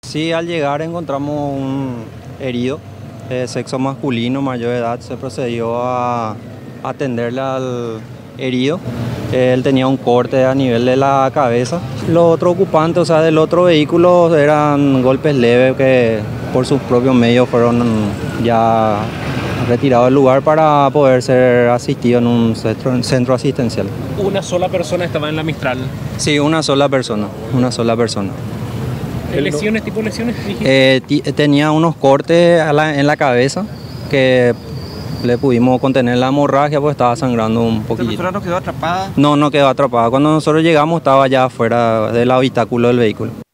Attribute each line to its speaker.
Speaker 1: Sí, al llegar encontramos un herido de sexo masculino mayor de edad. Se procedió a atenderle al herido. Él tenía un corte a nivel de la cabeza. Los otros ocupantes, o sea, del otro vehículo, eran golpes leves que por sus propios medios fueron ya retirados del lugar para poder ser asistidos en un centro asistencial.
Speaker 2: ¿Una sola persona estaba en la Mistral?
Speaker 1: Sí, una sola persona.
Speaker 2: ¿Lesiones, tipo lesiones?
Speaker 1: Tenía unos cortes en la cabeza que le pudimos contener la hemorragia, pues estaba sangrando un poquito.
Speaker 3: ¿Esta persona no quedó atrapada?
Speaker 1: No quedó atrapada. Cuando nosotros llegamos estaba ya afuera del habitáculo del vehículo.